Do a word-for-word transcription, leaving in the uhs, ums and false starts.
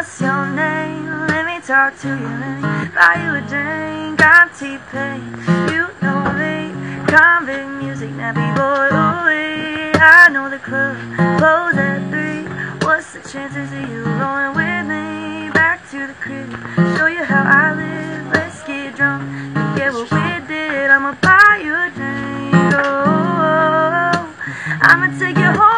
What's your name? Let me talk to you. Let me buy you a drink. I'm T-Pain. You know me. Convict music, nappy boy. Ooh, I know the club close at three. What's the chances of you rolling with me? Back to the crib, show you how I live. Let's get drunk and get what we did. I'ma buy you a drink. Oh, I'ma take you home.